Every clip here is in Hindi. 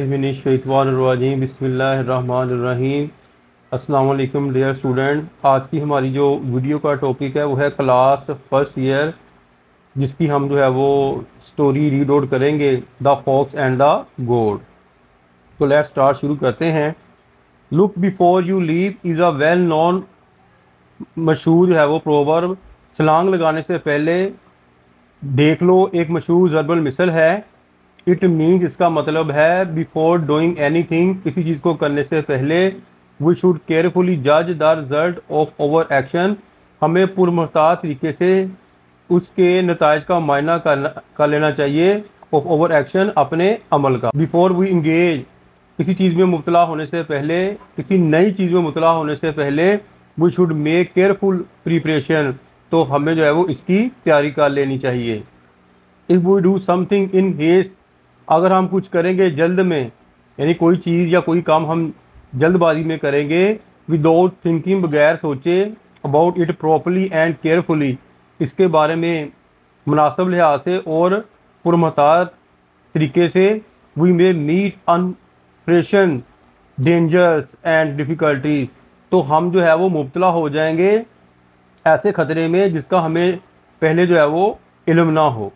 बिस्मिल्लाहिर्रहमानिर्रहीम बिस्मिल्लाहिर्रहमानिर्रहीम। अस्सलाम वालेकुम डियर स्टूडेंट। आज की हमारी जो वीडियो का टॉपिक है वो है क्लास फर्स्ट ईयर, जिसकी हम जो है वो स्टोरी रीड आउट करेंगे, the fox and the goat. तो लेट्स स्टार्ट, शुरू करते हैं। Look before you leap is a well known, मशहूर जो है वो प्रोवर्ब। छलांग लगाने से पहले देख लो, एक मशहूर ज़र्बल मिसल है। इट मीन्स, इसका मतलब है बिफोर डूइंग एनीथिंग, किसी चीज़ को करने से पहले। वी शुड केयरफुली जज the result of our action, हमें पुरमहतात तरीके से उसके नताज का मायना कर लेना चाहिए। ऑफ ओवर एक्शन, अपने अमल का। बिफोर वी इंगेज, किसी चीज़ में मुबतला होने से पहले, किसी नई चीज़ में मुबतला होने से पहले we should make careful preparation, तो हमें जो है वो इसकी तैयारी कर लेनी चाहिए। If we do something in haste, अगर हम कुछ करेंगे जल्द में, यानी कोई चीज़ या कोई काम हम जल्दबाजी में करेंगे, विदाउट थिंकिंग, बगैर सोचे, about it properly and carefully, इसके बारे में मुनासिब लिहाज से और पुरमहतात तरीके से, we may meet unforeseen dangers and difficulties, तो हम जो है वो मुब्तला हो जाएंगे ऐसे ख़तरे में जिसका हमें पहले जो है वो इल्म ना हो।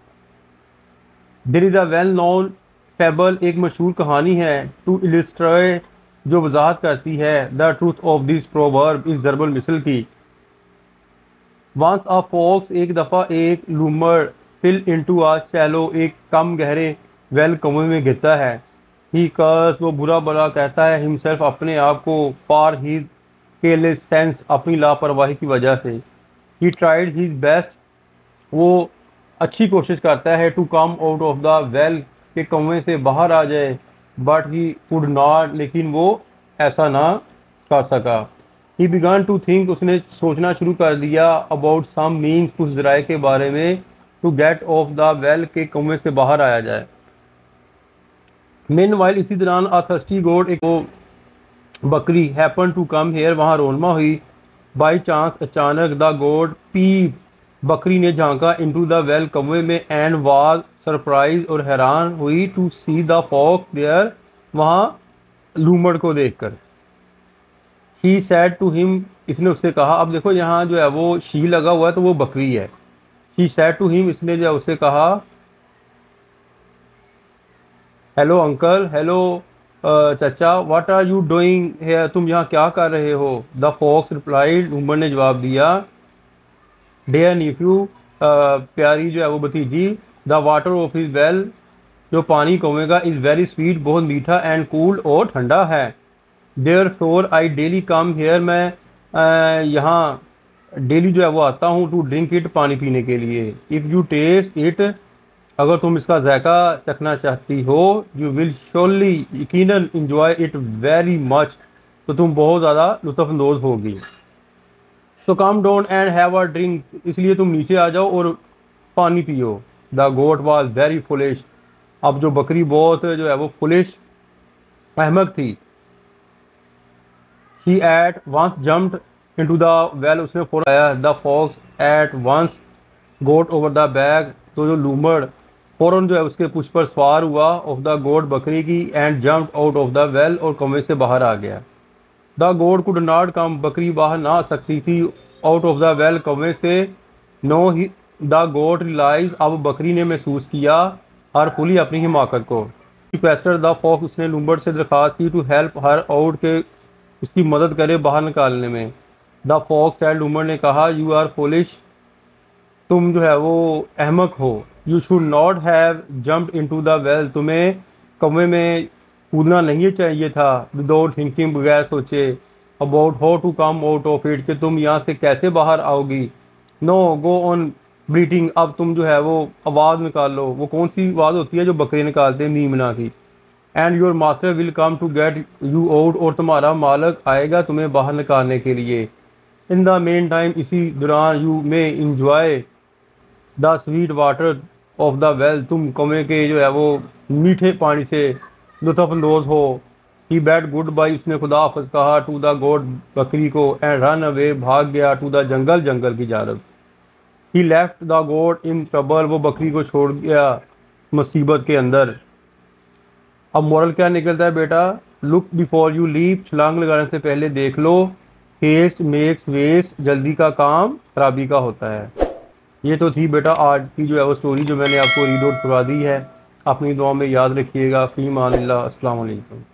There is a well known fable, एक मशहूर कहानी है, टू इलिस्ट्रेट, जो वजाहत करती है the truth of this proverb, इस ज़र्बल मिसल की। वंस अ फॉक्स, एक दफ़ा एक लूमर, फिल इनटू अ शैलो, एक कम गहरे वेल, कुएं में गिरता है। ही कर्स, वो बुरा भला कहता है, हिमसेल्फ, अपने आप को, फॉर हीज केयरलेस सेंस, अपनी लापरवाही की वजह से। ही ट्राइड हीज बेस्ट, वो अच्छी कोशिश करता है, to come out of the well, के कुएं से बाहर आ जाए। बट ही कुड नॉट, लेकिन वो ऐसा ना कर सका। ही बिगन टू थिंक, उसने सोचना शुरू कर दिया, अबाउट सम मीन्स, कुछ ज़राए के बारे में, to get of the well, के कुएं से बाहर आया जाए। मेन वाइल, इसी दौरान अ थर्स्टी गोट, एक बकरी, हैपन टू कम हेयर, वहाँ रोनमा हुई। बाई चांस, अचानक, द गोट पी, बकरी ने झांका, इनटू द वेल, कुएं में, एंड वाज सरप्राइज, और हैरान हुई, to see the fox there, वहाँ लूमड़ को देखकर। ही सैड टू हिम, इसने उससे कहा, अब देखो यहाँ जो है वो शी लगा हुआ है तो वो बकरी है। ही सैड टू हिम, इसने जो है उससे कहा, हेलो अंकल, हेलो चाचा, what are you doing here, तुम यहाँ क्या कर रहे हो। द फॉक्स रिप्लाइड, लूमड़ ने जवाब दिया, डियर नीफ्यू, प्यारी जो है वो भतीजी, the water of his well, जो पानी कुएं का, इज़ वेरी स्वीट, बहुत मीठा, एंड कूल, और ठंडा है। There for I daily come here, मैं यहाँ डेली जो है वो आता हूँ, टू ड्रिंक इट, पानी पीने के लिए। इफ़ यू टेस्ट इट, अगर तुम इसका जायका चखना चाहती हो, यू विल श्योरली, यकीनन, इंजॉय इट वेरी मच, तो तुम बहुत ज़्यादा लुत्फ़अंदोज़ होगी। So come down and have a drink, इसलिए तुम नीचे आ जाओ और पानी पियो। The goat was very foolish, अब जो बकरी बहुत जो है वो फुलिश, अहमक थी। He at once jumped into the well, उसने फौरन आया। The fox at once got over the back, तो जो लूमड़ फौरन जो है उसके पुश पर सवार हुआ, ऑफ द गोट, बकरी की, and jumped out of the well, और कुएं से बाहर आ गया। The goat could not come, बकरी बाहर ना आ सकती थी, आउट ऑफ द वेल, कुएं से। Now he the goat realise, अब बकरी ने महसूस किया, हर फुली, अपनी हिमाकत को। रिक्वेस्टेड द फॉक्स, उसने लूमड़ से दरख्वास्त की, टू हेल्प हर आउट, के उसकी मदद करे बाहर निकालने में। द फॉक्स सैड, लूमड़ ने कहा, यू आर फुलिश, तुम जो है वो अहमक हो। You should not have jumped into the well, तुम्हें कुएं में कूदना नहीं चाहिए था, विदाउट थिंकिंग, बगैर सोचे, about how to come out of it, कि तुम यहाँ से कैसे बाहर आओगी। नो गो ऑन ब्रीटिंग, अब तुम जो है वो आवाज़ निकाल लो। वो कौन सी आवाज़ होती है जो बकरी निकालते हैं, मीमना की। And your master will come to get you out, और तुम्हारा मालिक आएगा तुम्हें बाहर निकालने के लिए। इन द मेन टाइम, इसी दौरान, you may enjoy the sweet water of the well, तुम कुएं के जो है वो मीठे पानी से लुत्फ़अंदोज़ हो। ही बैड गुड बाई, उसने खुदा हाफ़िज़ कहा, टू द गोट, बकरी को, एंड रन अवे, भाग गया, टू द जंगल, जंगल की जानब। He left the goat in trouble, वो बकरी को छोड़ गया मुसीबत के अंदर। अब मोरल क्या निकलता है बेटा, लुक बिफोर यू लीप, छलांग लगाने से पहले देख लो, हेस्ट मेक्स वेस्ट, जल्दी का काम खराबी का होता है। ये तो थी बेटा आज की जो है वो स्टोरी जो मैंने आपको रीड आउट करवा दी है। अपनी दुआ में याद रखिएगा। फ़ी मानिल्लाह, अस्सलाम वालेकुम।